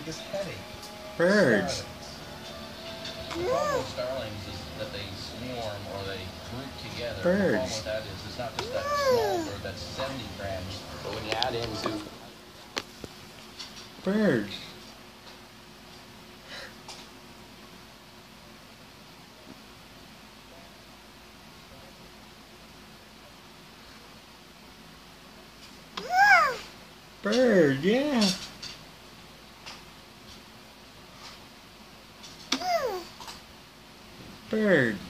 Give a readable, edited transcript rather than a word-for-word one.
biggest headache. Birds. The problem with starlings is that they swarm or they group together. Birds. The problem with that is it's not just that small bird that's 70 grams, but when you add into Birds. Bird, yeah. Bird.